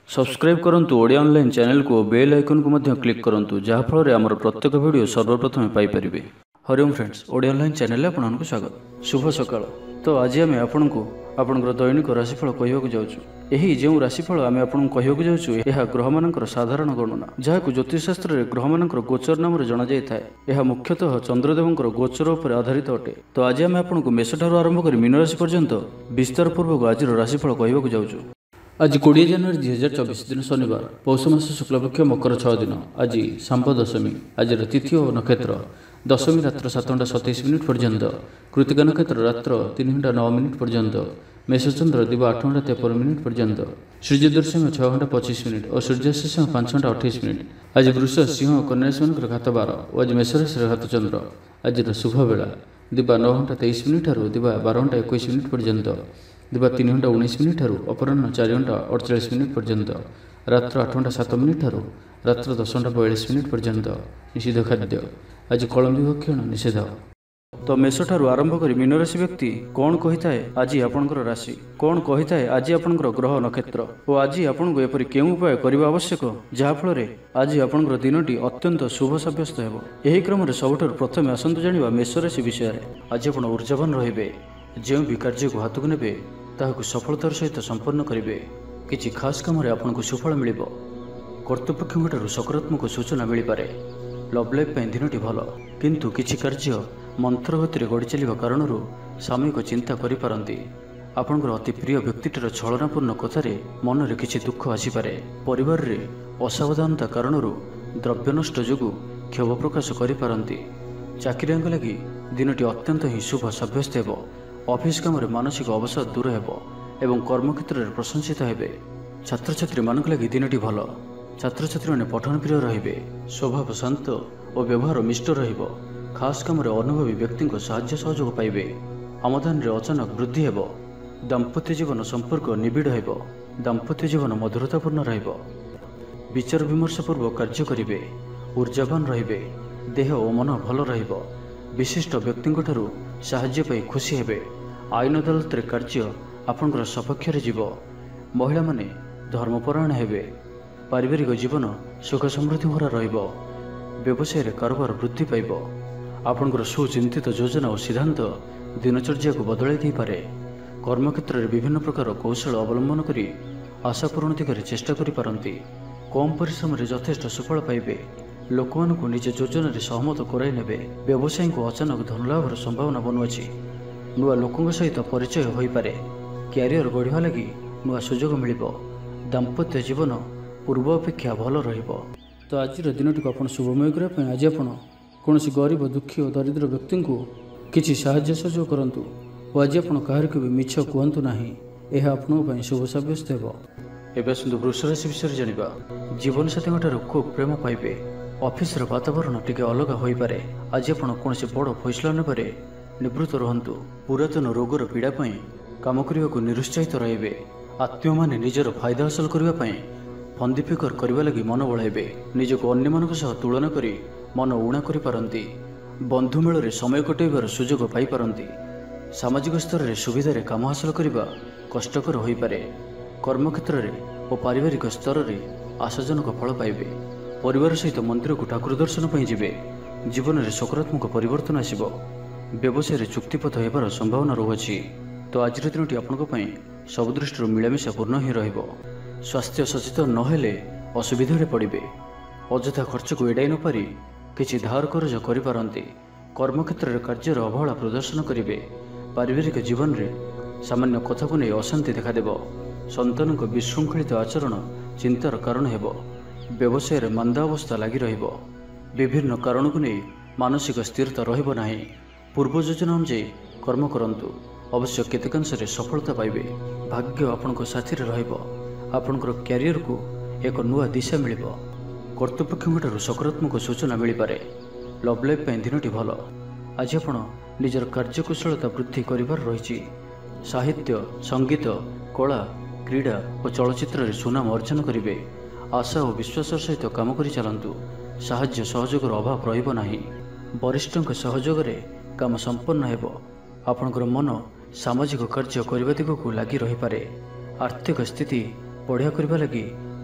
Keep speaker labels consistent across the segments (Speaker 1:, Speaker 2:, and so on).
Speaker 1: Subscribe करंतु Odia online channel को bell icon को मध्य क्लिक करंतु जहाँ फल आमर प्रत्येक वीडियो सर्वप्रथम पाइपर। हरिओम फ्रेंड्स, ओडिया ऑनलाइन चैनल में आपको स्वागत। शुभ सकाळ। तो आज आम आपको आपंकर दैनिक राशिफल कहवाक जाऊँ। यही जो राशिफल आम आपको कहवाक जाऊँ यह ग्रह मानकर साधारण गणना जहाँ ज्योतिषशास्त्र में ग्रह मानकर गोचर नाम जना जाए। यह मुख्यतः चंद्रदेवंकर गोचर पर आधारित अटे। तो आज आम आपको मेष ठार आरंभ कर मीन राशि पर्यंत विस्तार पूर्वक आज राशिफल कहवाक जाऊँ। आज 20 जनवरी 2024 दिन शनिवार, पौष मास शुक्लपक्ष मकर 6 दिन। आज सांब दशमी। आज तिथि और नक्षत्र दशमी रात्र 7:27 पर्यंत, कृतिका नक्षत्र रात्र 3:09 पर्यंत, मेषचंद्र दिवा 8:53 पर्यंत, सूर्योदय समय 6:25 और सूर्यास्त समय 5:28। आज वृष सिंह कन्या राशि मान घात 12 और आज मेष राशि घात चंद्र। आज शुभ बेला दिवा 9:23 ठारू दिवा 12:21 पर्यंत, दिवा 3:19 ठारू अपराह्न 4:48 पर्यंत, रात्र 8:07 ठारू रात्र 10:42 पर्यंत। निषिद्ध खाद्य आज कलम विभक्षण निषेध। तो मेष ठारू आरंभ कर मीन राशि व्यक्ति कौन कही है आज आपंकर राशि, कौन कही है आज आपंकर ग्रह नक्षत्र और आज आपको एपरी केउं उपाय करने आवश्यक जहाँफल आज आपंकर दिनटी अत्यंत शुभ सब्यस्त हो। यही क्रम सबुठार प्रथम आसतु जाना मेष राशि विषय। आज आप ऊर्जावान रे, जो भी कार्य को हाथ को ने ताकू सफलतार सहित संपन्न करेंगे। किसी खास कम आपको सुफल मिल, कर्तृपक्ष सकारात्मक सूचना मिल पारे। लव लाइफ दिनटी भल, किंतु किसी कार्य मंत्र गति गढ़ी चलने कारण सामयिक चिंता करिपारंती। आपणकर अति प्रिय व्यक्तिटर छलनापूर्ण कथार मन में किसी दुख आसीपे। परिवार रे असावधानता कारण द्रव्य नष्ट जो क्षोभ प्रकाश करिपारंती। चाकरियां लगी दिनटी अत्यंत ही शुभ सब्यस्त हो। ऑफिस काम मानसिक अवसाद दूर हो एवं कर्मक्षेत्र में प्रशंसित हेबे। छात्र छात्री मान लगी दिनटी भल। छात्र छात्री मैंने पठन प्रिय रे, स्वभाव शांत और व्यवहार मिष्ट रहिबो। खास काम अनुभवी व्यक्ति साहाय्य सहयोग पाइबे। आमदान रे अचानक वृद्धि हेबो। दाम्पत्य जीवन संपर्क निबिड़ हेबो। दाम्पत्य जीवन मधुरतापूर्ण रहिबो। विचार विमर्श पूर्वक कार्य करिवे। ऊर्जावान रहिबे। देह और मन भल रहिबो। विशिष्ट व्यक्ति साहाय्य पाई खुशी हेबे। आईन अदालत रे कार्य आपनकर सपक्ष रे जीव। महिला माने धर्मपरायण हेबे। पारिवारिक जीवन सुख समृद्धि भरा रहिबो। व्यवसाय रे कारोबार वृद्धि पाइबो। आपनकर सुचिंतित योजना और सिद्धांत दिनचर्या को बदलाई दै पारे। कर्मक्षेत्र में विभिन्न प्रकार कौशल अवलंबन करी आशा पूरण दिगरे चेष्टा करि पारंती। कम परिश्रम रे यथेष्ट सुफल पाइबे। लोकमान को निज योजन सहमत कराई नेबे। व्यवसायी को अचानक धनलाभर संभावना बनुअछि। नुआ लोकों सहित परिचय हो पारे। क्यारियर गढ़ा लगी नुआ सुजोग मिलिबो। दाम्पत्य जीवन पूर्व अपेक्षा भल रहिबो। तो आज दिनटी को आपण शुभमय करने आज आपण कौन गरीब दुखी और दरिद्र व्यक्ति को किसी साहाय्य सहयोग करंतु और आज आपण कहार को भी मिछ कहतु नाही। यह आपन शुभ सब्यस्त हो। एवं आसतु वृष राशि विषय जाना। जीवन साथी खूब प्रेम पाइबे। ऑफिस वातावरण टिके अलग हो पारे। आज आपण कौन बड़ फैसला नेबारे निवृत्त रहंतु। पुरातन रोगर पीड़ा काम करने को निरुत्साहित रहिबे। आत्मीय माने निजर फायदा हासिल करने फंदी फिकर करने लगी मन बढ़ाइबे। निजक अन्य मानक सह तुलना करी मन उणा करि पारंती। बंधु मेल रे समय कटाइबार सुजोग पाई पारंती। सामाजिक स्तर रे सुविधा रे काम हासिल करबा कष्टकर होई पारे। कर्मक्षेत्र रे और पारिवारिक स्तर रे आशाजनक फल पाइबे। परिवार सहित मंदिर को ठाकुर दर्शन पर जीवे। जीवन में सकारात्मक परिवर्तन आसिबो। व्यवसाय रे चुक्तिपथ हेबार संभावना रहुछि। तो आज दिनटी आपंपाई सब दृष्टि मिलामिशा पूर्ण ही रहिबो। स्वास्थ्य सचेतन नहेले असुविधा पड़े। अଯଥା खर्च को एड़ाई न पारि किछि धार कर्ज करिपारंती। कर्मक्षेत्र रे कार्यर अवहेला प्रदर्शन करिवे। पारिवारिक जीवन रे सामान्य कथा को नहीं अशांति देखादेव। संतान को विशृंखलित आचरण चिंतार कारण हेबो। व्यवसाय रे मंदा अवस्था लगी रहिबो। विभिन्न कारण को नहीं मानसिक स्थिरता रहिबो नाही। पूर्व योजना अनुसार कर्म करंतु, अवश्य केतेकांश रे सफलता पाइबे। भाग्य आपनको साथी रे रहिबो। आपनकर क्यारियर को एक नुआ दिशा मिलिबो। कर्तृपक्ष सकारात्मक सूचना मिल पारे। लव लाइफ दिनटी भल। आज आपण निजर कार्यकुशलता वृद्धि करिवार रहिछि। साहित्य, संगीत, कला, क्रीड़ा और चलचित्र रे सुनाम अर्जन करिवे। आशा और विश्वास सहित काम करि चलंतु। साहाय्य सहयोगर अभाव रहिबो नाही। वरिष्ठों सहयोग रे काम संपन्न हेबो। आपनकर मन सामाजिक कार्य करबा दिगको लागि रहि पारे। आर्थिक स्थिति बढ़िया करबा लगी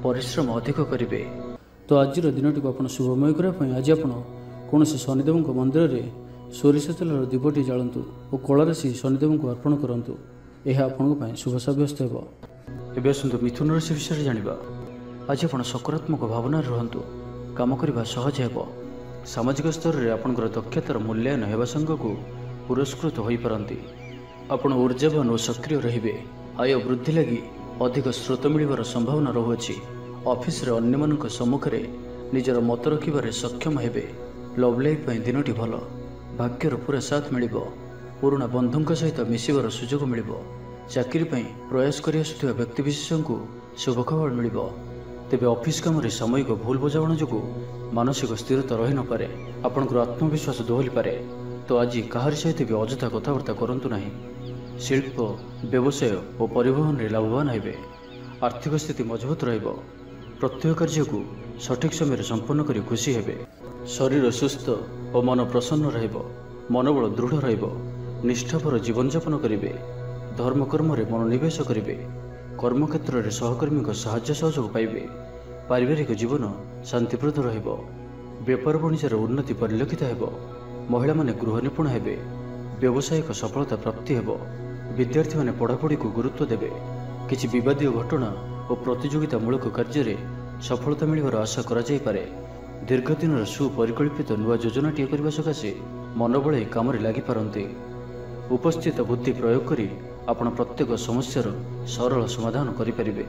Speaker 1: ପରିଶ୍ରମ ଅଧିକ କରିବେ। ତ ଆଜିର ଦିନଟିକୁ ଆପଣ ଶୁଭମୟ କରିବା ପାଇଁ ଆଜି ଆପଣ କୌଣସି ଶନିଦେବଙ୍କ ମନ୍ଦିରରେ ସୋରିଷ ତେଲର ଦୀପଟି ଜାଳନ୍ତୁ ଓ କଳା ରାଶି ଶନିଦେବଙ୍କୁ ଅର୍ପଣ କରନ୍ତୁ। ଏହା ଆପଣଙ୍କ ପାଇଁ ଶୁଭ ସାବ୍ୟସ୍ତ ହେବ। ଏବେ ଆସନ୍ତୁ ମିଥୁନ ରାଶି ବିଷୟରେ ଜାଣିବା। ଆଜି ଆପଣ ସକାରାତ୍ମକ ଭାବନାରେ ରୁହନ୍ତୁ। କାମ କରିବା ସହଜ ହେବ। ସାମାଜିକ ସ୍ତରରେ ଆପଣଙ୍କର ଦକ୍ଷତାର ମୂଲ୍ୟାୟନ ହେବା ସାଙ୍ଗକୁ ପୁରସ୍କୃତ ହୋଇପାରନ୍ତି। ଆପଣ ଊର୍ଜାବାନ ଓ ସକ୍ରିୟ ରହିବେ। ଆୟ ବୃଦ୍ଧି ଲାଗି ଅଧିକ ସ୍ରୋତ ମିଳିବାର ସମ୍ଭାବନା ରହୁଅଛି। ଅଫିସରେ ଅନ୍ୟମାନଙ୍କ ସମ୍ମୁଖରେ ନିଜର ମତ ରଖିବାରେ ସକ୍ଷମ ହେବେ। ଲଭ୍ ଲାଇଫ୍ ପାଇଁ ଦିନଟି ଭଲ। ଭାଗ୍ୟର ପୁରା ସାଥ ମିଳିବ। ପୁରୁଣା ବନ୍ଧୁଙ୍କ ସହିତ ମିଶିବାର ସୁଯୋଗ ମିଳିବ। ଚାକିରି ପାଇଁ ପ୍ରୟାସ କରି ଆସୁଥିବା ବ୍ୟକ୍ତିବିଶେଷଙ୍କୁ ଶୁଭ ଖବର ମିଳିବ। ତେବେ ଅଫିସ କାମରେ ସାମୟିକ ଭୁଲ ବୁଝାମଣା ଯୋଗୁଁ ମାନସିକ ସ୍ଥିରତା ରହିନପାରେ। ଆପଣଙ୍କର ଆତ୍ମବିଶ୍ୱାସ ଦୋହଲିପାରେ। ତ ଆଜି କାହାରି ସହିତ ବି ଅଯଥା କଥାବାର୍ତ୍ତା କରନ୍ତୁ ନାହିଁ। ଶିଳ୍ପ, ବ୍ୟବସାୟ ଓ ପରିବହନରେ ଲାଭବାନ ହେବେ। ଆର୍ଥିକ ସ୍ଥିତି ମଜବୁତ ରହିବ। ପ୍ରତ୍ୟେକ କାର୍ଯ୍ୟକୁ ସଠିକ ସମୟରେ ସମ୍ପନ୍ନ କରି ଖୁସି ହେବେ। ଶରୀର ସୁସ୍ଥ ଓ ମନ ପ୍ରସନ୍ନ ରହିବ। ମନୋବଳ ଦୃଢ଼ ରହିବ। ନିଷ୍ଠାପର ଜୀବନଯାପନ କରିବେ। ଧର୍ମକର୍ମରେ ମନୋନିବେଶ କରିବେ। କର୍ମକ୍ଷେତ୍ରରେ ସହକର୍ମୀଙ୍କ ସାହାଯ୍ୟ ସହଯୋଗ ପାଇବେ। ପାରିବାରିକ ଜୀବନ ଶାନ୍ତିପ୍ରଦ ରହିବ। ବେପାର ବାଣିଜ୍ୟର ଉନ୍ନତି ପରିଲକ୍ଷିତ ହେବ। ମହିଳାମାନେ ଗୃହ ନିପୁଣ ହେବେ। ବ୍ୟବସାୟିକ ସଫଳତା ପ୍ରାପ୍ତି ହେବ। ବିଦ୍ୟାର୍ଥୀମାନେ ପଢ଼ାପଢ଼ିକୁ ଗୁରୁତ୍ୱ ଦେବେ। କିଛି ବିବାଦୀୟ ଘଟଣା ଓ ପ୍ରତିଯୋଗିତାମୂଳକ କାର୍ଯ୍ୟରେ ସଫଳତା ମିଳିବାର ଆଶା କରାଯାଇପାରେ। ଦୀର୍ଘଦିନର ସୁପରିକଳ୍ପିତ ନୂଆ ଯୋଜନାଟିଏ କରିବା ସକାଶେ ମନ ବଳାଇ କାମରେ ଲାଗିପାରନ୍ତି। ଉପସ୍ଥିତ ବୁଦ୍ଧି ପ୍ରୟୋଗ କରି ଆପଣ ପ୍ରତ୍ୟେକ ସମସ୍ୟାର ସରଳ ସମାଧାନ କରିପାରିବେ।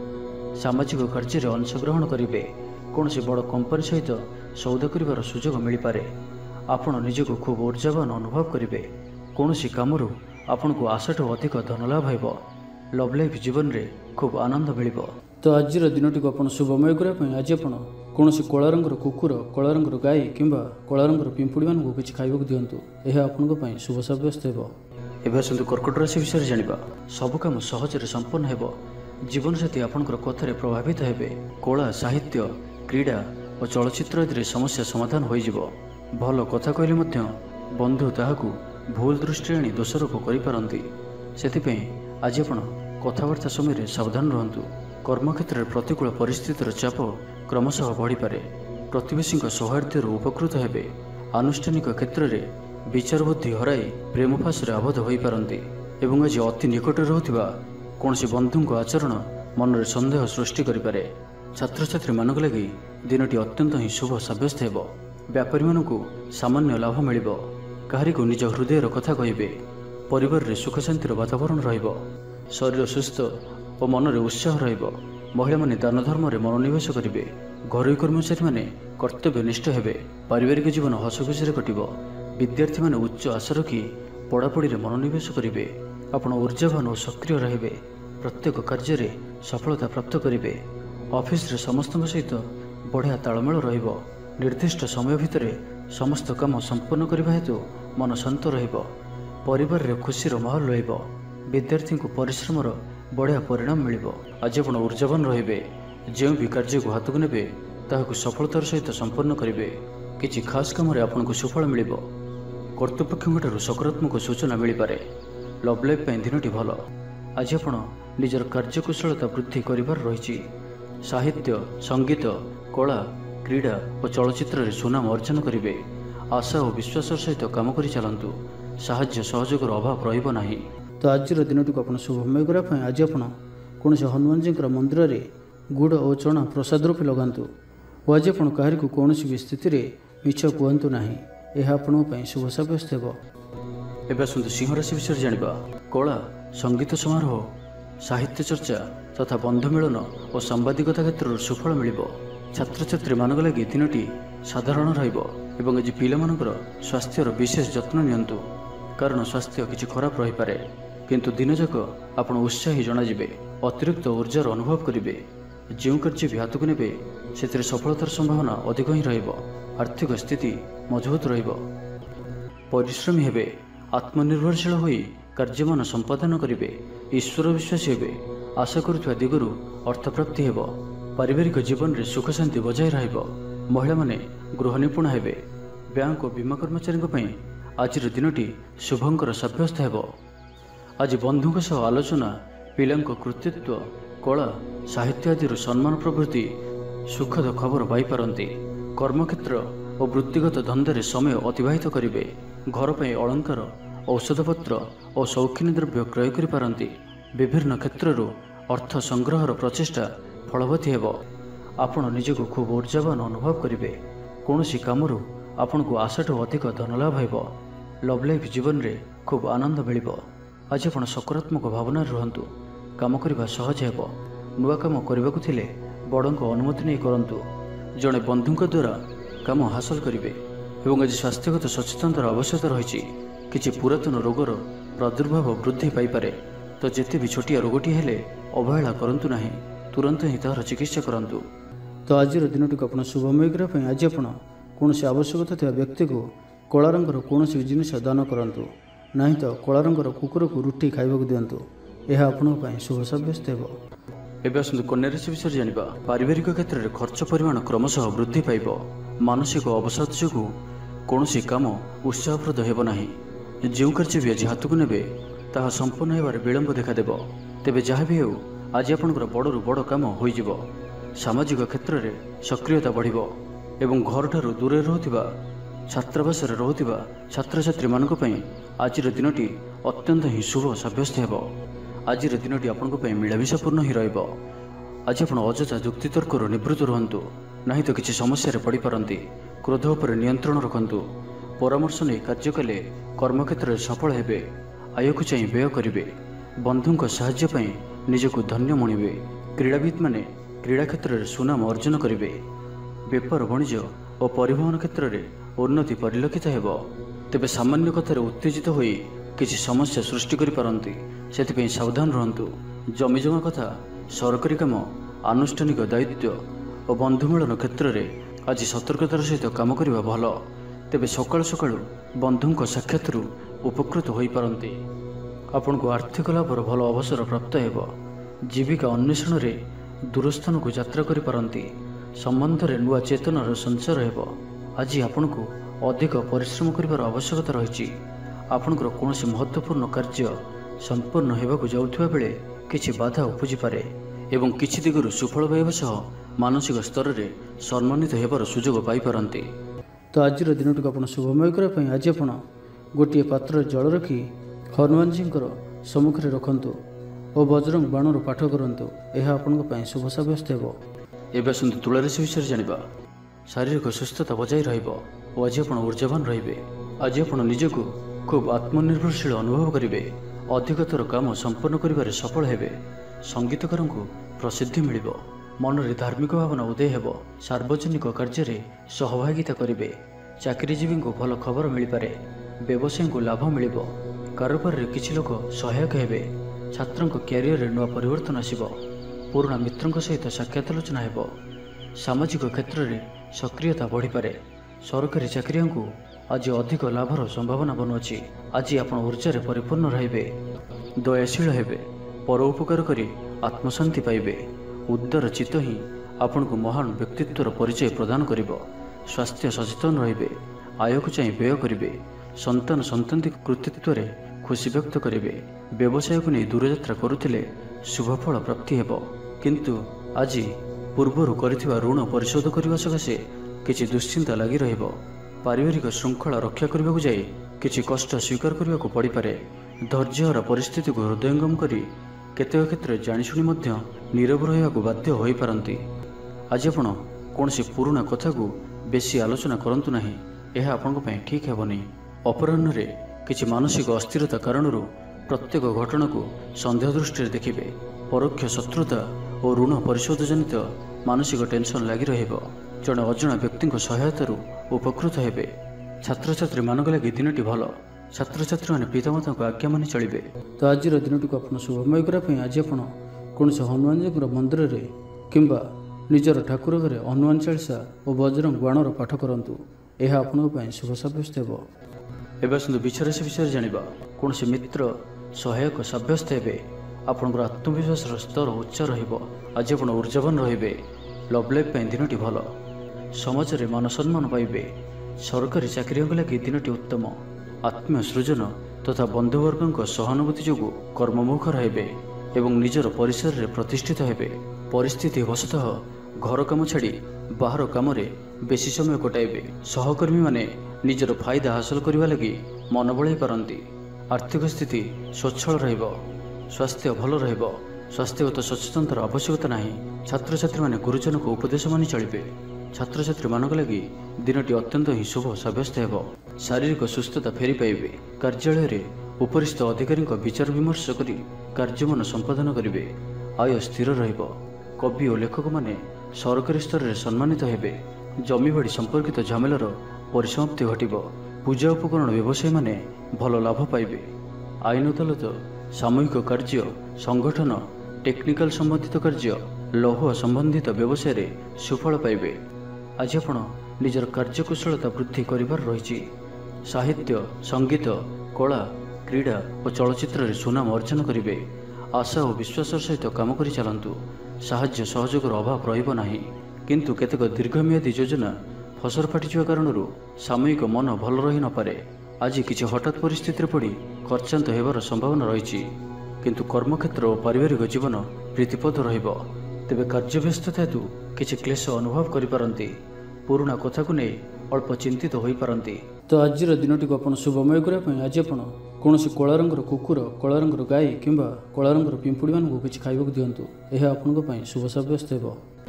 Speaker 1: ସାମାଜିକ କାର୍ଯ୍ୟରେ ଅଂଶଗ୍ରହଣ କରିବେ। କୌଣସି ବଡ଼ କମ୍ପାନୀ ସହିତ ସୌଦା କରିବାର ସୁଯୋଗ ମିଳିପାରେ। ଆପଣ ନିଜକୁ ଖୁବ୍ ଊର୍ଜାବାନ ଅନୁଭବ କରିବେ। କୌଣସି କାମରୁ ଆପଣଙ୍କୁ ଆଶାଠୁ ଅଧିକ ଧନଲାଭ ହେବ। ଲଭ୍ ଲାଇଫ୍ ଜୀବନରେ ଖୁବ୍ ଆନନ୍ଦ ମିଳିବ। ତ ଆଜିର ଦିନଟିକୁ ଆପଣ ଶୁଭମୟ କରିବା ପାଇଁ ଆଜି ଆପଣ କୌଣସି କଳା ରଙ୍ଗର କୁକୁର, କଳା ରଙ୍ଗର ଗାଈ କିମ୍ବା କଳା ରଙ୍ଗର ପିମ୍ପୁଡ଼ିମାନଙ୍କୁ କିଛି ଖାଇବାକୁ ଦିଅନ୍ତୁ। ଏହା ଆପଣଙ୍କ ପାଇଁ ଶୁଭ ସାବ୍ୟସ୍ତ ହେବ। ଏବେ ଆସନ୍ତୁ କର୍କଟ ରାଶି ବିଷୟରେ ଜାଣିବା। ସବୁ କାମ ସହଜରେ ସମ୍ପନ୍ନ ହେବ। ଜୀବନସାଥୀ ଆପଣଙ୍କର କଥାରେ ପ୍ରଭାବିତ ହେବେ। କଳା, ସାହିତ୍ୟ, କ୍ରୀଡ଼ା ଓ ଚଳଚ୍ଚିତ୍ର ଆଦିରେ ସମସ୍ୟା ସମାଧାନ ହୋଇଯିବ। ଭଲ କଥା କହିଲେ ମଧ୍ୟ ବନ୍ଧୁ ତାହାକୁ ଭୁଲ ଦୃଷ୍ଟିରେ ଆଣି ଦୋଷାରୋପ କରିପାରନ୍ତି। ସେଥିପାଇଁ ଆଜି ଆପଣ କଥାବାର୍ତ୍ତା ସମୟରେ ସାବଧାନ ରୁହନ୍ତୁ। କର୍ମକ୍ଷେତ୍ରରେ ପ୍ରତିକୂଳ ପରିସ୍ଥିତିର ଚାପ କ୍ରମଶଃ ବଢ଼ିପାରେ। ପ୍ରତିବେଶୀଙ୍କ ସୌହାର୍ଦ୍ଦ୍ୟରୁ ଉପକୃତ ହେବେ। ଆନୁଷ୍ଠାନିକ କ୍ଷେତ୍ରରେ ବିଚାର ବୁଦ୍ଧି ହରାଇ ପ୍ରେମ ଫାଶରେ ଆବଦ୍ଧ ହୋଇପାରନ୍ତି। ଏବଂ ଆଜି ଅତି ନିକଟରେ ରହୁଥିବା କୌଣସି ବନ୍ଧୁଙ୍କ ଆଚରଣ ମନରେ ସନ୍ଦେହ ସୃଷ୍ଟି କରିପାରେ। ଛାତ୍ରଛାତ୍ରୀମାନଙ୍କ ଲାଗି ଦିନଟି ଅତ୍ୟନ୍ତ ହିଁ ଶୁଭ ସାବ୍ୟସ୍ତ ହେବ। ବ୍ୟାପାରୀମାନଙ୍କୁ ସାମାନ୍ୟ ଲାଭ ମିଳିବ। କାହାରିକୁ ନିଜ ହୃଦୟର କଥା କହିବେ। ପରିବାରରେ ସୁଖ ଶାନ୍ତିର ବାତାବରଣ ରହିବ। ଶରୀର ସୁସ୍ଥ ଓ ମନରେ ଉତ୍ସାହ ରହିବ। ମହିଳାମାନେ ଦାନ ଧର୍ମରେ ମନୋନିବେଶ କରିବେ। ଘରୋଇ କର୍ମଚାରୀମାନେ କର୍ତ୍ତବ୍ୟନିଷ୍ଠ ହେବେ। ପାରିବାରିକ ଜୀବନ ହସଖୁସିରେ କଟିବ। ବିଦ୍ୟାର୍ଥୀମାନେ ଉଚ୍ଚ ଆଶା ରଖି ପଢ଼ାପଢ଼ିରେ ମନୋନିବେଶ କରିବେ। ଆପଣ ଊର୍ଜାବାନ ଓ ସକ୍ରିୟ ରହିବେ। ପ୍ରତ୍ୟେକ କାର୍ଯ୍ୟରେ ସଫଳତା ପ୍ରାପ୍ତ କରିବେ। ଅଫିସରେ ସମସ୍ତଙ୍କ ସହିତ ବଢ଼ିଆ ତାଳମେଳ ରହିବ। ନିର୍ଦ୍ଦିଷ୍ଟ ସମୟ ଭିତରେ ସମସ୍ତ କାମ ସମ୍ପନ୍ନ କରିବା ହେତୁ ମନ ଶାନ୍ତ ରହିବ। ପରିବାରରେ ଖୁସିର ମାହୋଲ ରହିବ। ବିଦ୍ୟାର୍ଥୀଙ୍କୁ ପରିଶ୍ରମର ବଢ଼ିଆ ପରିଣାମ ମିଳିବ। ଆଜି ଆପଣ ଊର୍ଜାବାନ ରହିବେ। ଯେଉଁ ବି କାର୍ଯ୍ୟକୁ ହାତକୁ ନେବେ ତାହାକୁ ସଫଳତାର ସହିତ ସମ୍ପନ୍ନ କରିବେ। କିଛି ଖାସ୍ କାମରେ ଆପଣଙ୍କୁ ସୁଫଳ ମିଳିବ। କର୍ତ୍ତୃପକ୍ଷଙ୍କଠାରୁ ସକାରାତ୍ମକ ସୂଚନା ମିଳିପାରେ। ଲଭ୍ ଲାଇଫ୍ ପାଇଁ ଦିନଟି ଭଲ। ଆଜି ଆପଣ ନିଜର କାର୍ଯ୍ୟକୁଶଳତା ବୃଦ୍ଧି କରିବାର ରହିଛି। ସାହିତ୍ୟ, ସଙ୍ଗୀତ, କଳା, କ୍ରୀଡ଼ା ଓ ଚଳଚ୍ଚିତ୍ରରେ ସୁନାମ ଅର୍ଜନ କରିବେ। ଆଶା ଓ ବିଶ୍ୱାସର ସହିତ କାମ କରି ଚାଲନ୍ତୁ। ସାହାଯ୍ୟ ସହଯୋଗର ଅଭାବ ରହିବ ନାହିଁ। ତ ଆଜିର ଦିନଟିକୁ ଆପଣ ଶୁଭମୟ କରିବା ପାଇଁ ଆଜି ଆପଣ କୌଣସି ହନୁମାନଜୀଙ୍କର ମନ୍ଦିରରେ ଗୁଡ଼ ଓ ଚଣା ପ୍ରସାଦ ରୂପେ ଲଗାନ୍ତୁ। ଓ ଆଜି ଆପଣ କାହାରିକୁ କୌଣସି ବି ସ୍ଥିତିରେ ମିଛ କୁହନ୍ତୁ ନାହିଁ। ଏହା ଆପଣଙ୍କ ପାଇଁ ଶୁଭ ସାବ୍ୟସ୍ତ ହେବ। ଏବେ ଆସନ୍ତୁ ସିଂହ ରାଶି ବିଷୟରେ ଜାଣିବା। କଳା, ସଙ୍ଗୀତ ସମାରୋହ, ସାହିତ୍ୟ ଚର୍ଚ୍ଚା ତଥା ବନ୍ଧୁ ମିଳନ ଓ ସାମ୍ବାଦିକତା କ୍ଷେତ୍ରରୁ ସୁଫଳ ମିଳିବ। ଛାତ୍ରଛାତ୍ରୀମାନଙ୍କ ଲାଗି ଦିନଟି ସାଧାରଣ ରହିବ ଏବଂ ଆଜି ପିଲାମାନଙ୍କର ସ୍ୱାସ୍ଥ୍ୟର ବିଶେଷ ଯତ୍ନ ନିଅନ୍ତୁ। କାରଣ ସ୍ୱାସ୍ଥ୍ୟ କିଛି ଖରାପ ରହିପାରେ। କିନ୍ତୁ ଦିନଯାକ ଆପଣ ଉତ୍ସାହୀ ଜଣାଯିବେ। ଅତିରିକ୍ତ ଊର୍ଜାର ଅନୁଭବ କରିବେ। ଯେଉଁ କାର୍ଯ୍ୟ ବି ହାତକୁ ନେବେ ସେଥିରେ ସଫଳତାର ସମ୍ଭାବନା ଅଧିକ ହିଁ ରହିବ। ଆର୍ଥିକ ସ୍ଥିତି ମଜବୁତ ରହିବ। ପରିଶ୍ରମୀ ହେବେ। ଆତ୍ମନିର୍ଭରଶୀଳ ହୋଇ କାର୍ଯ୍ୟମାନ ସମ୍ପାଦନ କରିବେ। ଈଶ୍ୱର ବିଶ୍ୱାସୀ ହେବେ। ଆଶା କରୁଥିବା ଦିଗରୁ ଅର୍ଥପ୍ରାପ୍ତି ହେବ। ପାରିବାରିକ ଜୀବନରେ ସୁଖ ଶାନ୍ତି ବଜାୟ ରହିବ। ମହିଳାମାନେ ଗୃହ ନିପୁଣ ହେବେ। ବ୍ୟାଙ୍କ ଓ ବୀମା କର୍ମଚାରୀଙ୍କ ପାଇଁ ଆଜିର ଦିନଟି ଶୁଭଙ୍କର ସାବ୍ୟସ୍ତ ହେବ। ଆଜି ବନ୍ଧୁଙ୍କ ସହ ଆଲୋଚନା ପିଲାଙ୍କ କୃତିତ୍ୱ କଳା ସାହିତ୍ୟ ଆଦିରୁ ସମ୍ମାନ ପ୍ରଭୃତି ସୁଖଦ ଖବର ପାଇପାରନ୍ତି। କର୍ମକ୍ଷେତ୍ର ଓ ବୃତ୍ତିଗତ ଧନ୍ଦାରେ ସମୟ ଅତିବାହିତ କରିବେ। ଘର ପାଇଁ ଅଳଙ୍କାର, ଔଷଧପତ୍ର ଓ ସୌଖିନୀ ଦ୍ରବ୍ୟ କ୍ରୟ କରିପାରନ୍ତି। ବିଭିନ୍ନ କ୍ଷେତ୍ରରୁ ଅର୍ଥ ସଂଗ୍ରହର ପ୍ରଚେଷ୍ଟା ଫଳବତୀ ହେବ। ଆପଣ ନିଜକୁ ଖୁବ୍ ଊର୍ଜାବାନ ଅନୁଭବ କରିବେ। କୌଣସି କାମରୁ ଆପଣଙ୍କୁ ଆଶାଠୁ ଅଧିକ ଧନ ଲାଭ ହେବ। ଲଭ୍ ଲାଇଫ୍ ଜୀବନରେ ଖୁବ୍ ଆନନ୍ଦ ମିଳିବ। ଆଜି ଆପଣ ସକାରାତ୍ମକ ଭାବନାରେ ରୁହନ୍ତୁ। କାମ କରିବା ସହଜ ହେବ। ନୂଆ କାମ କରିବାକୁ ଥିଲେ ବଡ଼ଙ୍କ ଅନୁମତି ନେଇ କରନ୍ତୁ। ଜଣେ ବନ୍ଧୁଙ୍କ ଦ୍ୱାରା କାମ ହାସଲ କରିବେ ଏବଂ ଆଜି ସ୍ୱାସ୍ଥ୍ୟଗତ ସଚେତନତାର ଆବଶ୍ୟକତା ରହିଛି। କିଛି ପୁରାତନ ରୋଗର ପ୍ରାଦୁର୍ଭାବ ବୃଦ୍ଧି ପାଇପାରେ, ତ ଯେତେ ବି ଛୋଟିଆ ରୋଗଟି ହେଲେ ଅବହେଳା କରନ୍ତୁ ନାହିଁ। ତୁରନ୍ତ ହିଁ ତାହାର ଚିକିତ୍ସା କରନ୍ତୁ। ତ ଆଜିର ଦିନଟିକୁ ଆପଣ ଶୁଭମୟ କରିବା ପାଇଁ ଆଜି ଆପଣ କୌଣସି ଆବଶ୍ୟକତା ଥିବା ବ୍ୟକ୍ତିକୁ କଳା ରଙ୍ଗର କୌଣସି ଜିନିଷ ଦାନ କରନ୍ତୁ। ନାହିଁ ତ କଳା ରଙ୍ଗର କୁକୁରକୁ ରୁଟି ଖାଇବାକୁ ଦିଅନ୍ତୁ। ଏହା ଆପଣଙ୍କ ପାଇଁ ଶୁଭ ସାବ୍ୟସ୍ତ ହେବ। ଏବେ ଆସନ୍ତୁ କନ୍ୟା ରାଶି ବିଷୟରେ ଜାଣିବା। ପାରିବାରିକ କ୍ଷେତ୍ରରେ ଖର୍ଚ୍ଚ ପରିମାଣ କ୍ରମଶଃ ବୃଦ୍ଧି ପାଇବ। ମାନସିକ ଅବସାଦ ଯୋଗୁଁ କୌଣସି କାମ ଉତ୍ସାହପ୍ରଦ ହେବ ନାହିଁ। ଯେଉଁ କାର୍ଯ୍ୟ ବି ଆଜି ହାତକୁ ନେବେ ତାହା ସମ୍ପୂର୍ଣ୍ଣ ହେବାରେ ବିଳମ୍ବ ଦେଖାଦେବ। ତେବେ ଯାହା ବି ହେଉ ଆଜି ଆପଣଙ୍କର ବଡ଼ରୁ ବଡ଼ କାମ ହୋଇଯିବ। ସାମାଜିକ କ୍ଷେତ୍ରରେ ସକ୍ରିୟତା ବଢ଼ିବ ଏବଂ ଘରଠାରୁ ଦୂରରେ ରହୁଥିବା ଛାତ୍ରାବାସରେ ରହୁଥିବା ଛାତ୍ରଛାତ୍ରୀମାନଙ୍କ ପାଇଁ ଆଜିର ଦିନଟି ଅତ୍ୟନ୍ତ ହିଁ ଶୁଭ ସାବ୍ୟସ୍ତ ହେବ। ଆଜିର ଦିନଟି ଆପଣଙ୍କ ପାଇଁ ମିଳାମିଶାପୂର୍ଣ୍ଣ ହିଁ ରହିବ। ଆଜି ଆପଣ ଅଯଥା ଯୁକ୍ତିତର୍କରୁ ନିବୃତ୍ତ ରୁହନ୍ତୁ, ନାହିଁ ତ କିଛି ସମସ୍ୟାରେ ପଡ଼ିପାରନ୍ତି। କ୍ରୋଧ ଉପରେ ନିୟନ୍ତ୍ରଣ ରଖନ୍ତୁ। ପରାମର୍ଶ ନେଇ କାର୍ଯ୍ୟ କଲେ କର୍ମକ୍ଷେତ୍ରରେ ସଫଳ ହେବେ। ଆୟକୁ ଚାହିଁ ବ୍ୟୟ କରିବେ। ବନ୍ଧୁଙ୍କ ସାହାଯ୍ୟ ପାଇଁ ନିଜକୁ ଧନ୍ୟ ମଣିବେ। କ୍ରୀଡ଼ାବିତ୍ମାନେ କ୍ରୀଡ଼ା କ୍ଷେତ୍ରରେ ସୁନାମ ଅର୍ଜନ କରିବେ। ବେପାର ବାଣିଜ୍ୟ ଓ ପରିବହନ କ୍ଷେତ୍ରରେ ଉନ୍ନତି ପରିଲକ୍ଷିତ ହେବ। ତେବେ ସାମାନ୍ୟ କଥାରେ ଉତ୍ତେଜିତ ହୋଇ କିଛି ସମସ୍ୟା ସୃଷ୍ଟି କରିପାରନ୍ତି, ସେଥିପାଇଁ ସାବଧାନ ରୁହନ୍ତୁ। ଜମିଜମା କଥା, ସରକାରୀ କାମ, ଆନୁଷ୍ଠାନିକ ଦାୟିତ୍ୱ ଓ ବନ୍ଧୁମିଳନ କ୍ଷେତ୍ରରେ ଆଜି ସତର୍କତାର ସହିତ କାମ କରିବା ଭଲ। ତେବେ ସକାଳୁ ସକାଳୁ ବନ୍ଧୁଙ୍କ ସାକ୍ଷାତରୁ ଉପକୃତ ହୋଇପାରନ୍ତି। ଆପଣଙ୍କୁ ଆର୍ଥିକ ଲାଭର ଭଲ ଅବସର ପ୍ରାପ୍ତ ହେବ। ଜୀବିକା ଅନ୍ୱେଷଣରେ ଦୂରସ୍ଥାନକୁ ଯାତ୍ରା କରିପାରନ୍ତି। ସମ୍ବନ୍ଧରେ ନୂଆ ଚେତନାର ସଞ୍ଚାର ହେବ। ଆଜି ଆପଣଙ୍କୁ ଅଧିକ ପରିଶ୍ରମ କରିବାର ଆବଶ୍ୟକତା ରହିଛି। ଆପଣଙ୍କର କୌଣସି ମହତ୍ତ୍ୱପୂର୍ଣ୍ଣ କାର୍ଯ୍ୟ ସମ୍ପନ୍ନ ହେବାକୁ ଯାଉଥିବା ବେଳେ କିଛି ବାଧା ଉପୁଜିପାରେ ଏବଂ କିଛି ଦିଗରୁ ସୁଫଳ ପାଇବା ସହ ମାନସିକ ସ୍ତରରେ ସମ୍ମାନିତ ହେବାର ସୁଯୋଗ ପାଇପାରନ୍ତି। ତ ଆଜିର ଦିନଟିକୁ ଆପଣ ଶୁଭମୟ କରିବା ପାଇଁ ଆଜି ଆପଣ ଗୋଟିଏ ପାତ୍ରରେ ଜଳ ରଖି ହନୁମାନଜୀଙ୍କର ସମ୍ମୁଖରେ ରଖନ୍ତୁ ଓ ବଜରଙ୍ଗ ବାଣରୁ ପାଠ କରନ୍ତୁ। ଏହା ଆପଣଙ୍କ ପାଇଁ ଶୁଭ ସାବ୍ୟସ୍ତ ହେବ। ଏବେ ଆସନ୍ତୁ ତୁଳା ରାଶି ବିଷୟରେ ଜାଣିବା। ଶାରୀରିକ ସୁସ୍ଥତା ବଜାୟ ରହିବ ଓ ଆଜି ଆପଣ ଊର୍ଜାବାନ ରହିବେ। ଆଜି ଆପଣ ନିଜକୁ ଖୁବ୍ ଆତ୍ମନିର୍ଭରଶୀଳ ଅନୁଭବ କରିବେ। ଅଧିକତର କାମ ସମ୍ପନ୍ନ କରିବାରେ ସଫଳ ହେବେ। ସଙ୍ଗୀତକାରଙ୍କୁ ପ୍ରସିଦ୍ଧି ମିଳିବ। ମନରେ ଧାର୍ମିକ ଭାବନା ଉଦୟ ହେବ। ସାର୍ବଜନିକ କାର୍ଯ୍ୟରେ ସହଭାଗିତା କରିବେ। ଚାକିରିଜୀବୀଙ୍କୁ ଭଲ ଖବର ମିଳିପାରେ। ବ୍ୟବସାୟୀଙ୍କୁ ଲାଭ ମିଳିବ। କାରବାରରେ କିଛି ଲୋକ ସହାୟକ ହେବେ। ଛାତ୍ରଙ୍କ କ୍ୟାରିୟରରେ ନୂଆ ପରିବର୍ତ୍ତନ ଆସିବ। ପୁରୁଣା ମିତ୍ରଙ୍କ ସହିତ ସାକ୍ଷାତ ଆଲୋଚନା ହେବ। ସାମାଜିକ କ୍ଷେତ୍ରରେ ସକ୍ରିୟତା ବଢ଼ିପାରେ। ସରକାରୀ ଚାକିରିଆଙ୍କୁ ଆଜି ଅଧିକ ଲାଭର ସମ୍ଭାବନା ବନୁଅଛି। ଆଜି ଆପଣ ଊର୍ଜାରେ ପରିପୂର୍ଣ୍ଣ ରହିବେ। ଦୟାଶୀଳ ହେବେ। ପର ଉପକାର କରି ଆତ୍ମଶାନ୍ତି ପାଇବେ। ଉଦାର ଚିତ୍ତ ହିଁ ଆପଣଙ୍କୁ ମହାନ ବ୍ୟକ୍ତିତ୍ୱର ପରିଚୟ ପ୍ରଦାନ କରିବ। ସ୍ୱାସ୍ଥ୍ୟ ସଚେତନ ରହିବେ। ଆୟକୁ ଚାହିଁ ବ୍ୟୟ କରିବେ। ସନ୍ତାନଙ୍କ କୃତିତ୍ୱରେ ଖୁସି ବ୍ୟକ୍ତ କରିବେ। ବ୍ୟବସାୟକୁ ନେଇ ଦୂରଯାତ୍ରା କରୁଥିଲେ ଶୁଭଫଳ ପ୍ରାପ୍ତି ହେବ। କିନ୍ତୁ ଆଜି ପୂର୍ବରୁ କରିଥିବା ଋଣ ପରିଶୋଧ କରିବା ସକାଶେ କିଛି ଦୁଶ୍ଚିନ୍ତା ଲାଗି ରହିବ। ପାରିବାରିକ ଶୃଙ୍ଖଳା ରକ୍ଷା କରିବାକୁ ଯାଇ କିଛି କଷ୍ଟ ସ୍ୱୀକାର କରିବାକୁ ପଡ଼ିପାରେ। ଧୈର୍ଯ୍ୟହରା ପରିସ୍ଥିତିକୁ ହୃଦୟଙ୍ଗମ କରି କେତେକ କ୍ଷେତ୍ରରେ ଜାଣିଶୁଣି ମଧ୍ୟ ନୀରବ ରହିବାକୁ ବାଧ୍ୟ ହୋଇପାରନ୍ତି। ଆଜି ଆପଣ କୌଣସି ପୁରୁଣା କଥାକୁ ବେଶୀ ଆଲୋଚନା କରନ୍ତୁ ନାହିଁ। ଏହା ଆପଣଙ୍କ ପାଇଁ ଠିକ୍ ହେବନି। ଅପରାହ୍ନରେ କିଛି ମାନସିକ ଅସ୍ଥିରତା କାରଣରୁ ପ୍ରତ୍ୟେକ ଘଟଣାକୁ ସନ୍ଦେହ ଦୃଷ୍ଟିରେ ଦେଖିବେ। ପରୋକ୍ଷ ଶତ୍ରୁତା ଓ ଋଣ ପରିଶୋଧ ଜନିତ ମାନସିକ ଟେନସନ୍ ଲାଗି ରହିବ। ଜଣେ ଅଜଣା ବ୍ୟକ୍ତିଙ୍କ ସହାୟତାରୁ ଉପକୃତ ହେବେ। ଛାତ୍ରଛାତ୍ରୀମାନଙ୍କ ଲାଗି ଦିନଟି ଭଲ। ଛାତ୍ରଛାତ୍ରୀମାନେ ପିତାମାତାଙ୍କ ଆଜ୍ଞା ମାନି ଚଳିବେ। ତ ଆଜିର ଦିନଟିକୁ ଆପଣ ଶୁଭମୟ କରିବା ପାଇଁ ଆଜି ଆପଣ କୌଣସି ହନୁମାନଜୀଙ୍କର ମନ୍ଦିରରେ କିମ୍ବା ନିଜର ଠାକୁର ଘରେ ହନୁମାନ ଚାଳିଶା ଓ ବଜରଙ୍ଗ ବାଣର ପାଠ କରନ୍ତୁ। ଏହା ଆପଣଙ୍କ ପାଇଁ ଶୁଭ ସାବ୍ୟସ୍ତ ହେବ। ଏବେ ଆସନ୍ତୁ ବୃଷ ରାଶି ବିଷୟରେ ଜାଣିବା। କୌଣସି ମିତ୍ର ସହାୟକ ସାବ୍ୟସ୍ତ ହେବେ। ଆପଣଙ୍କର ଆତ୍ମବିଶ୍ୱାସର ସ୍ତର ଉଚ୍ଚ ରହିବ। ଆଜି ଆପଣ ଊର୍ଜାବାନ ରହିବେ। ଲଭ୍ ଲାଇଫ୍ ପାଇଁ ଦିନଟି ଭଲ। ସମାଜରେ ମାନ ସମ୍ମାନ ପାଇବେ। ସରକାରୀ ଚାକିରିଆଙ୍କ ଲାଗି ଦିନଟି ଉତ୍ତମ। ଆତ୍ମୀୟ ସୃଜନ ତଥା ବନ୍ଧୁବର୍ଗଙ୍କ ସହାନୁଭୂତି ଯୋଗୁଁ କର୍ମମୁଖର ହେବେ। ଏବଂ ନିଜର ପରିସରରେ ପ୍ରତିଷ୍ଠିତ ହେବେ। ପରିସ୍ଥିତି ବଶତଃ ଘର କାମ ଛାଡ଼ି ବାହାର କାମରେ ବେଶୀ ସମୟ କଟାଇବେ। ସହକର୍ମୀମାନେ ନିଜର ଫାଇଦା ହାସଲ କରିବା ଲାଗି ମନ ବଳାଇ ପାରନ୍ତି। ଆର୍ଥିକ ସ୍ଥିତି ସ୍ୱଚ୍ଛଳ ରହିବ। ସ୍ୱାସ୍ଥ୍ୟ ଭଲ ରହିବ। ସ୍ୱାସ୍ଥ୍ୟଗତ ସଚେତନତାର ଆବଶ୍ୟକତା ନାହିଁ। ଛାତ୍ରଛାତ୍ରୀମାନେ ଗୁରୁଜନଙ୍କ ଉପଦେଶ ମାନି ଚଳିବେ। ଛାତ୍ରଛାତ୍ରୀମାନଙ୍କ ଲାଗି ଦିନଟି ଅତ୍ୟନ୍ତ ହିଁ ଶୁଭ ସାବ୍ୟସ୍ତ ହେବ। ଶାରୀରିକ ସୁସ୍ଥତା ଫେରି ପାଇବେ। କାର୍ଯ୍ୟାଳୟରେ ଉପରିସ୍ଥ ଅଧିକାରୀଙ୍କ ବିଚାର ବିମର୍ଶ କରି କାର୍ଯ୍ୟମାନ ସମ୍ପାଦନ କରିବେ। ଆୟ ସ୍ଥିର ରହିବ। କବି ଓ ଲେଖକମାନେ ସରକାରୀ ସ୍ତରରେ ସମ୍ମାନିତ ହେବେ। ଜମିବାଡ଼ି ସମ୍ପର୍କିତ ଝାମେଲାର ପରିସମାପ୍ତି ଘଟିବ। ପୂଜା ଉପକରଣ ବ୍ୟବସାୟୀମାନେ ଭଲ ଲାଭ ପାଇବେ। ଆଇନ ଅଦାଲତ, ସାମୂହିକ କାର୍ଯ୍ୟ, ସଂଗଠନ, ଟେକ୍ନିକାଲ ସମ୍ବନ୍ଧିତ କାର୍ଯ୍ୟ, ଲୌହ ସମ୍ବନ୍ଧିତ ବ୍ୟବସାୟରେ ସୁଫଳ ପାଇବେ। ଆଜି ଆପଣ ନିଜର କାର୍ଯ୍ୟକୁଶଳତା ବୃଦ୍ଧି କରିବାର ରହିଛି। ସାହିତ୍ୟ, ସଙ୍ଗୀତ, କଳା, କ୍ରୀଡ଼ା ଓ ଚଳଚ୍ଚିତ୍ରରେ ସୁନାମ ଅର୍ଜନ କରିବେ। ଆଶା ଓ ବିଶ୍ୱାସର ସହିତ କାମ କରି ଚାଲନ୍ତୁ। ସାହାଯ୍ୟ ସହଯୋଗର ଅଭାବ ରହିବ ନାହିଁ। କିନ୍ତୁ କେତେକ ଦୀର୍ଘମିଆଦୀ ଯୋଜନା ଫସର ଫାଟିଯିବା କାରଣରୁ ସାମୟିକ ମନ ଭଲ ରହିନପାରେ। ଆଜି କିଛି ହଠାତ୍ ପରିସ୍ଥିତିରେ ପଡ଼ି ଖର୍ଚ୍ଚାନ୍ତ ହେବାର ସମ୍ଭାବନା ରହିଛି। କିନ୍ତୁ କର୍ମକ୍ଷେତ୍ର ଓ ପାରିବାରିକ ଜୀବନ ପ୍ରୀତିପଦ ରହିବ। ତେବେ କାର୍ଯ୍ୟବ୍ୟସ୍ତତା ହେତୁ କିଛି କ୍ଲେଶ ଅନୁଭବ କରିପାରନ୍ତି। ପୁରୁଣା କଥାକୁ ନେଇ ଅଳ୍ପ ଚିନ୍ତିତ ହୋଇପାରନ୍ତି। ତ ଆଜିର ଦିନଟିକୁ ଆପଣ ଶୁଭମୟ କରିବା ପାଇଁ ଆଜି ଆପଣ କୌଣସି କଳା ରଙ୍ଗର କୁକୁର, କଳା ରଙ୍ଗର ଗାଈ କିମ୍ବା କଳା ରଙ୍ଗର ପିମ୍ପୁଡ଼ିମାନଙ୍କୁ କିଛି ଖାଇବାକୁ ଦିଅନ୍ତୁ। ଏହା ଆପଣଙ୍କ ପାଇଁ ଶୁଭ ସାବ୍ୟସ୍ତ ହେବ।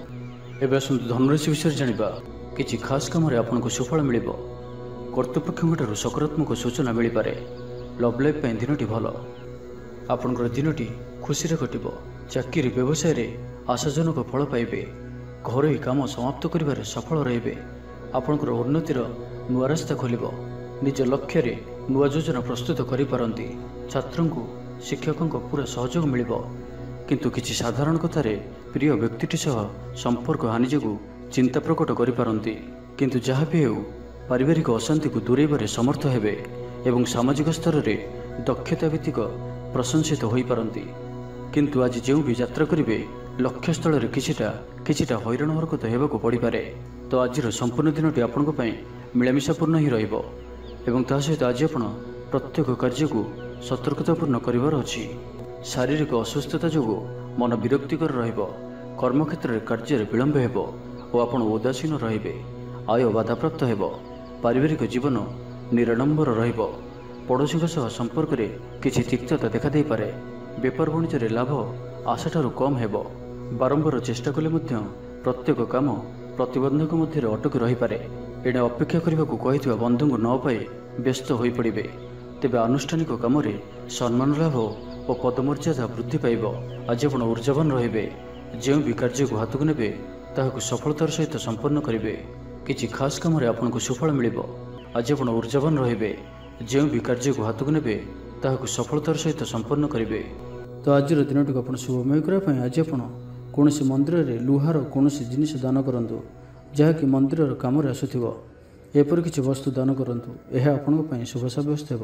Speaker 1: ଏବେ ଆସନ୍ତୁ ଧନୁରାଶି ବିଷୟରେ ଜାଣିବା। କିଛି ଖାସ୍ କାମରେ ଆପଣଙ୍କୁ ସୁଫଳ ମିଳିବ। କର୍ତ୍ତୃପକ୍ଷଙ୍କଠାରୁ ସକାରାତ୍ମକ ସୂଚନା ମିଳିପାରେ। ଲଭ୍ ଲାଇଫ୍ ପାଇଁ ଦିନଟି ଭଲ। ଆପଣଙ୍କର ଦିନଟି ଖୁସିରେ କଟିବ। ଚାକିରି ବ୍ୟବସାୟରେ ଆଶାଜନକ ଫଳ ପାଇବେ। ଘରୋଇ କାମ ସମାପ୍ତ କରିବାରେ ସଫଳ ରହିବେ। ଆପଣଙ୍କର ଉନ୍ନତିର ନୂଆ ରାସ୍ତା ଖୋଲିବ। ନିଜ ଲକ୍ଷ୍ୟରେ ନୂଆ ଯୋଜନା ପ୍ରସ୍ତୁତ କରିପାରନ୍ତି। ଛାତ୍ରଙ୍କୁ ଶିକ୍ଷକଙ୍କ ପୁରା ସହଯୋଗ ମିଳିବ। କିନ୍ତୁ କିଛି ସାଧାରଣ କଥାରେ ପ୍ରିୟ ବ୍ୟକ୍ତିଟି ସହ ସମ୍ପର୍କ ହାନି ଯୋଗୁଁ ଚିନ୍ତା ପ୍ରକଟ କରିପାରନ୍ତି। କିନ୍ତୁ ଯାହା ବି ହେଉ ପାରିବାରିକ ଅଶାନ୍ତିକୁ ଦୂରେଇବାରେ ସମର୍ଥ ହେବେ ଏବଂ ସାମାଜିକ ସ୍ତରରେ ଦକ୍ଷତା ଭିତ୍ତିକ ପ୍ରଶଂସିତ ହୋଇପାରନ୍ତି। କିନ୍ତୁ ଆଜି ଯେଉଁ ବି ଯାତ୍ରା କରିବେ ଲକ୍ଷ୍ୟସ୍ଥଳରେ କିଛିଟା ହଇରାଣ ହରକତ ହେବାକୁ ପଡ଼ିପାରେ। ତ ଆଜିର ସମ୍ପୂର୍ଣ୍ଣ ଦିନଟି ଆପଣଙ୍କ ପାଇଁ ମିଳାମିଶାପୂର୍ଣ୍ଣ ହିଁ ରହିବ ଏବଂ ତା ସହିତ ଆଜି ଆପଣ ପ୍ରତ୍ୟେକ କାର୍ଯ୍ୟକୁ ସତର୍କତାପୂର୍ଣ୍ଣ କରିବାର ଅଛି। ଶାରୀରିକ ଅସୁସ୍ଥତା ଯୋଗୁଁ ମନ ବିରକ୍ତିକର ରହିବ। କର୍ମକ୍ଷେତ୍ରରେ କାର୍ଯ୍ୟରେ ବିଳମ୍ବ ହେବ ଓ ଆପଣ ଉଦାସୀନ ରହିବେ। ଆୟ ବାଧାପ୍ରାପ୍ତ ହେବ। ପାରିବାରିକ ଜୀବନ ନିରାଡ଼ମ୍ବର ରହିବ। ପଡ଼ୋଶୀଙ୍କ ସହ ସମ୍ପର୍କରେ କିଛି ତିକ୍ତତା ଦେଖାଦେଇପାରେ। ବେପାର ବାଣିଜ୍ୟରେ ଲାଭ ଆଶାଠାରୁ କମ୍ ହେବ। ବାରମ୍ବାର ଚେଷ୍ଟା କଲେ ମଧ୍ୟ ପ୍ରତ୍ୟେକ କାମ ପ୍ରତିବନ୍ଧକ ମଧ୍ୟରେ ଅଟକି ରହିପାରେ। ଏଣେ ଅପେକ୍ଷା କରିବାକୁ କହିଥିବା ବନ୍ଧୁଙ୍କୁ ନ ପାଇ ବ୍ୟସ୍ତ ହୋଇପଡ଼ିବେ। ତେବେ ଆନୁଷ୍ଠାନିକ କାମରେ ସମ୍ମାନ ଲାଭ ଓ ପଦମର୍ଯ୍ୟାଦା ବୃଦ୍ଧି ପାଇବ। ଆଜି ଆପଣ ଉର୍ଜାବାନ ରହିବେ। ଯେଉଁ ବି କାର୍ଯ୍ୟକୁ ହାତକୁ ନେବେ ତାହାକୁ ସଫଳତାର ସହିତ ସମ୍ପନ୍ନ କରିବେ। କିଛି ଖାସ୍ କାମରେ ଆପଣଙ୍କୁ ସୁଫଳ ମିଳିବ। ଆଜି ଆପଣ ଉର୍ଜାବାନ ରହିବେ। ଯେଉଁ ବି କାର୍ଯ୍ୟକୁ ହାତକୁ ନେବେ ତାହାକୁ ସଫଳତାର ସହିତ ସମ୍ପନ୍ନ କରିବେ। ତ ଆଜିର ଦିନଟିକୁ ଆପଣ ଶୁଭମୟ କରିବା ପାଇଁ ଆଜି ଆପଣ କୌଣସି ମନ୍ଦିରରେ ଲୁହାର କୌଣସି ଜିନିଷ ଦାନ କରନ୍ତୁ ଯାହାକି ମନ୍ଦିରର କାମରେ ଆସୁଥିବ। ଏପରି କିଛି ବସ୍ତୁ ଦାନ କରନ୍ତୁ। ଏହା ଆପଣଙ୍କ ପାଇଁ ଶୁଭ ସାବ୍ୟସ୍ତ ହେବ।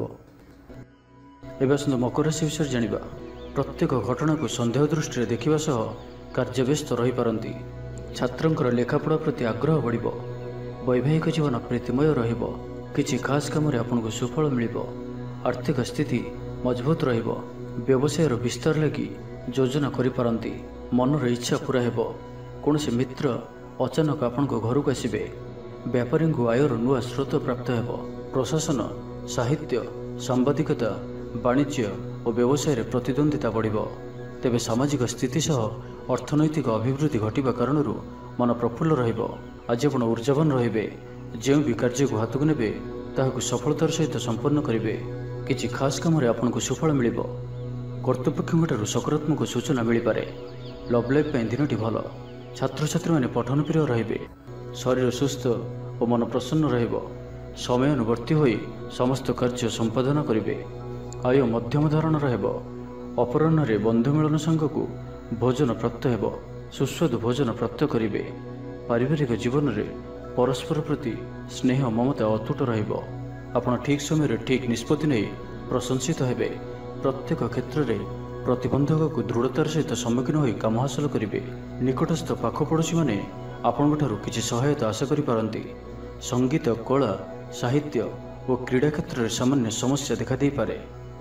Speaker 1: ଏବେ ଆସନ୍ତୁ ମକର ରାଶି ବିଷୟରେ ଜାଣିବା। ପ୍ରତ୍ୟେକ ଘଟଣାକୁ ସନ୍ଦେହ ଦୃଷ୍ଟିରେ ଦେଖିବା ସହ କାର୍ଯ୍ୟବ୍ୟସ୍ତ ରହିପାରନ୍ତି। ଛାତ୍ରଙ୍କର ଲେଖାପଢ଼ା ପ୍ରତି ଆଗ୍ରହ ବଢ଼ିବ। ବୈବାହିକ ଜୀବନ ପ୍ରୀତିମୟ ରହିବ। କିଛି ଖାସ୍ କାମରେ ଆପଣଙ୍କୁ ସୁଫଳ ମିଳିବ। ଆର୍ଥିକ ସ୍ଥିତି ମଜବୁତ ରହିବ। ବ୍ୟବସାୟର ବିସ୍ତାର ଲାଗି ଯୋଜନା କରିପାରନ୍ତି। ମନର ଇଚ୍ଛା ପୂରା ହେବ। କୌଣସି ମିତ୍ର ଅଚାନକ ଆପଣଙ୍କ ଘରକୁ ଆସିବେ। ବେପାରୀଙ୍କୁ ଆୟର ନୂଆ ସ୍ରୋତ ପ୍ରାପ୍ତ ହେବ। ପ୍ରଶାସନ, ସାହିତ୍ୟ, ସାମ୍ବାଦିକତା, ବାଣିଜ୍ୟ ଓ ବ୍ୟବସାୟରେ ପ୍ରତିଦ୍ୱନ୍ଦ୍ୱିତା ବଢ଼ିବ। ତେବେ ସାମାଜିକ ସ୍ଥିତି ସହ ଅର୍ଥନୈତିକ ଅଭିବୃଦ୍ଧି ଘଟିବା କାରଣରୁ ମନ ପ୍ରଫୁଲ୍ଲ ରହିବ। ଆଜି ଆପଣ ଉର୍ଜାବାନ ରହିବେ। ଯେଉଁ ବି କାର୍ଯ୍ୟକୁ ହାତକୁ ନେବେ ତାହାକୁ ସଫଳତାର ସହିତ ସମ୍ପନ୍ନ କରିବେ। କିଛି ଖାସ୍ କାମରେ ଆପଣଙ୍କୁ ସୁଫଳ ମିଳିବ। କର୍ତ୍ତୃପକ୍ଷଙ୍କଠାରୁ ସକାରାତ୍ମକ ସୂଚନା ମିଳିପାରେ। ଲଭ୍ ଲାଇଫ୍ ପାଇଁ ଦିନଟି ଭଲ। ଛାତ୍ରଛାତ୍ରୀମାନେ ପଠନପ୍ରିୟ ରହିବେ। ଶରୀର ସୁସ୍ଥ ଓ ମନ ପ୍ରସନ୍ନ ରହିବ। ସମୟାନୁବର୍ତ୍ତୀ ହୋଇ ସମସ୍ତ କାର୍ଯ୍ୟ ସମ୍ପାଦନ କରିବେ। ଆୟ ମଧ୍ୟମ ଧରଣର ହେବ। ଅପରାହ୍ନରେ ବନ୍ଧୁ ମିଳନ ସାଙ୍ଗକୁ ଭୋଜନ ପ୍ରାପ୍ତ ହେବ। ସୁସ୍ୱାଦୁ ଭୋଜନ ପ୍ରାପ୍ତ କରିବେ। ପାରିବାରିକ ଜୀବନରେ ପରସ୍ପର ପ୍ରତି ସ୍ନେହ ମମତା ଅତୁଟ ରହିବ। ଆପଣ ଠିକ୍ ସମୟରେ ଠିକ୍ ନିଷ୍ପତ୍ତି ନେଇ ପ୍ରଶଂସିତ ହେବେ। ପ୍ରତ୍ୟେକ କ୍ଷେତ୍ରରେ ପ୍ରତିବନ୍ଧକକୁ ଦୃଢ଼ତାର ସହିତ ସମ୍ମୁଖୀନ ହୋଇ କାମ ହାସଲ କରିବେ। ନିକଟସ୍ଥ ପାଖ ପଡ଼ୋଶୀମାନେ ଆପଣଙ୍କଠାରୁ କିଛି ସହାୟତା ଆଶା କରିପାରନ୍ତି। ସଙ୍ଗୀତ, କଳା, ସାହିତ୍ୟ ଓ କ୍ରୀଡ଼ା କ୍ଷେତ୍ରରେ ସାମାନ୍ୟ ସମସ୍ୟା ଦେଖାଦେଇପାରେ।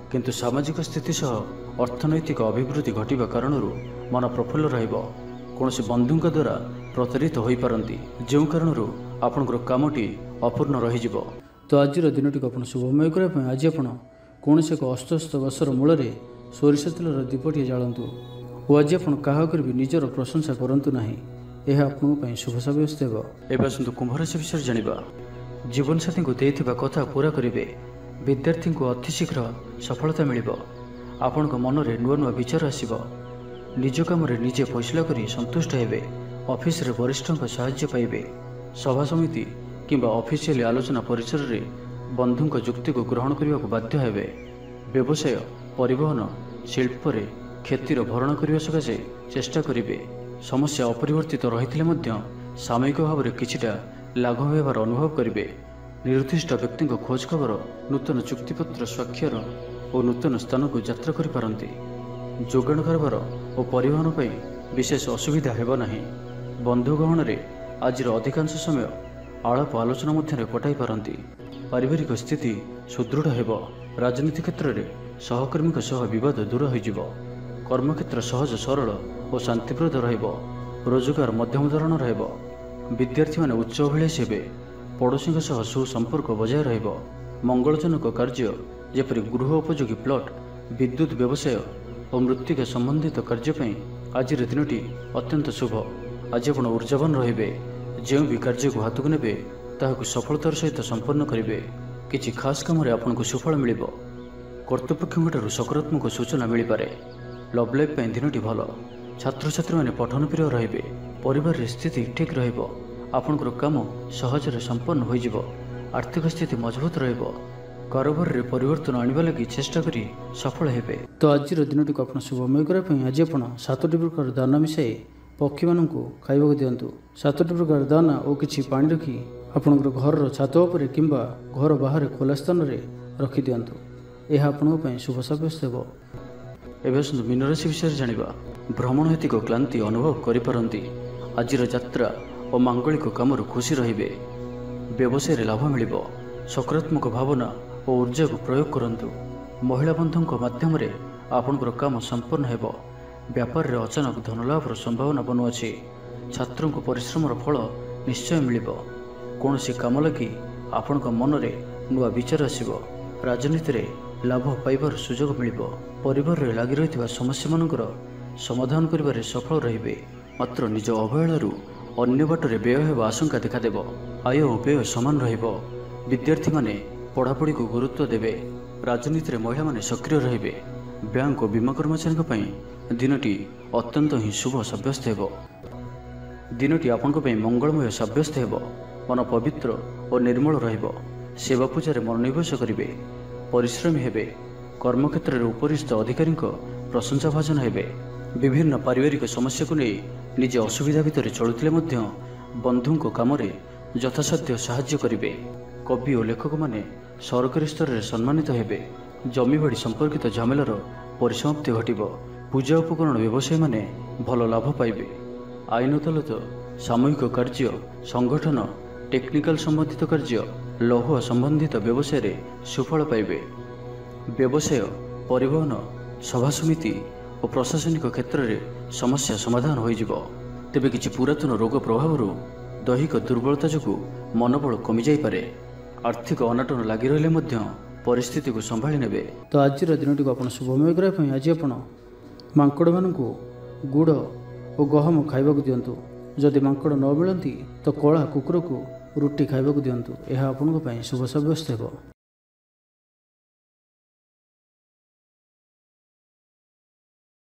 Speaker 1: किंतु सामाजिक स्थिति सह अर्थनैतिक अभिवृद्धि घटिबा कारणरू मन प्रफुल्ल रहिब। कौनसी बंधुंक द्वारा प्रतारित हो पारती जो कारणरू आपणकर कामटी अपूर्ण रही। तो आज दिनटी को शुभमय करने आज आप कौन एक अस्तस्त गछर मूल सोरिष तेलर दीपटी जालतु और आज आप क्या भी निजर प्रशंसा करूँ ना, यह आपं शुभ सब्यस्त हो। एवं कुंभ राशि विषय जाना। जीवन साथी को देथिबा कथा पूरा करेंगे। विद्यार्थी को अतिशीघ्र सफलता मिल। आपण मन में नुआ नुआ विचार आसब। निज कम निजे फैसला कर संतुष्ट हेबे। ऑफिस रे वरिष्ठों साहाय्य पाइबे। सभा समिति किंबा ऑफिशियल आलोचना परिसर रे बंधुंक जुक्ति को ग्रहण करने को बाध्य हेबे। व्यवसाय परिवहन शिल्प रे क्षतिर भरण करने सकाशे चेष्टा करेंगे। समस्या अपरिवर्तित रही सामयिक भाव में किछिटा लाघव होबार अनुभव करेंगे। निर्दिष्ट व्यक्ति खोज खबर नूतन चुक्तिपत्र स्वाक्षर और नूतन स्थान को यात्रा करिपारंती। जोगाण कारबार और परिवहन पर विशेष असुविधा हेब नाही। बंधुगहन रे आज अधिकांश समय आलाप आलोचना मध्य कटाई पारंती। पारिवारिक स्थिति सुदृढ़ हेब। राजनीति क्षेत्र में सहकर्मी सह विवाद दूर हो। कर्मक्षेत्र सहज सरल और शांतिप्रद रहिब। रोजगार मध्यम धरण रहिब। विद्यार्थी माने उच्च अभिलाषी हेबे। पड़ोशी सह सुसंपर्क बजाय रहिब। मंगलजनक कार्य जेपरि गृह उपयोगी प्लॉट विद्युत व्यवसाय और मृत्तिका संबंधित कार्य आज दिनटी अत्यंत शुभ। आज आप ऊर्जावान रहिबे। जो भी कार्य को हाथ को नेबे ताहाकु सफलतार सहित संपन्न करेंगे। किछि खास काम रे आपनको सुफल मिलिब। कर्तृपक्षों सकारात्मक सूचना मिल पारे। लव लाइफ दिनटी भल। छात्र छात्री मैंने पठन प्रिय रहिबे। परिवार स्थिति ठीक रहिब। आपणकर काम सहज संपन्न हो। आर्थिक स्थिति मजबूत रहिब। कारोबार रे परिवर्तन आनिबा लगी चेष्टा करी सफल हेबे। तो आज दिनटी को आप शुभमय करने आज आप 7टी प्रकार दाना मिसाई पक्षी मानक खाइबा दिंतु। 7टी प्रकार दाना और किछि पानी रखी आपणकर घर छात उपर किंबा घर बाहर खोला स्थान रे रखि दिंतु। यह आपन शुभ सब्यस्त हो। एवं मीन राशि विषय जाना। भ्रमण हेतु क्लांति अनुभव करिपारंती। आज यात्रा और मांगलिक काम खुशी रहिबे। व्यवसाय लाभ मिल। सकारात्मक भावना और ऊर्जा को प्रयोग करंतु। महिला बंधुओं माध्यम आपणकर काम संपन्न हेब। व्यापार रे अचानक धन लाभर संभावना बनुअछि। छात्रों को परिश्रम फल निश्चय मिल। कौन सी काम लगी आपण मन में नुआ विचार आसब। राजनीति रे लाभ पाइबार सुजोग मिल। परिवार रे लगी रही समस्या मानकर समाधान करिबारे सफल रहिबे। मात्र निज अवहेलारू अन्य बाटरे व्यय हेबा आशंका देखादेव। आय और व्यय समान रहिब। विद्यार्थी माने पढ़ापढ़ी को गुरुत्व देवे। राजनीति रे महिला माने सक्रिय रहिबे। बैंक और बीमा कर्मचारी दिनटी अत्यंत ही शुभ सब्यस्त हेब। दिनटी आपनको मंगलमय सब्यस्त हेब। मन पवित्र और निर्मल रहिब। सेवा पूजार मनोनिवेश करेंगे। परिश्रमी हेबे। कर्मक्षेत्र में उपरिस्थ अधिकारी प्रशंसा भाजन हेबे। विभिन्न पारिवारिक समस्या को नहीं निजे असुविधा भितर चलुथिले मध्य बंधुंक काम यथासाध्य साहाय्य करेंगे। कवि और लेखक माने सरकारी स्तर में सम्मानित हेबे। जमीबाड़ी संपर्कित झमेलार परिसमाप्ति घटिब। पूजा उपकरण व्यवसायी माने भल लाभ पाइबे। आईन अदालत सामूहिक कार्य संगठन टेक्निकल संबंधित कार्य लौह संबंधित व्यवसाय रे सुफल पाइबे। व्यवसाय परिवहन सभा समिति और प्रशासनिक क्षेत्र में समस्या समाधान हो। तेबे किछि पुरातन रोग प्रभाव दैहिक दुर्बलता जो मनोबल कमी जाइपारे। आर्थिक अनाटन लगी रही परिस्थिति को संभाली नेबे। तो आज दिनटी को आप शुभमय करने आज आप मांकड़ मान गुड़ और गहम खाइबा दिंतु। जदि मांकड़ न मिलती तो कला कुकुर को रुटी खाइबा दिंतु। यह आपन शुभ सब्यस्त हो।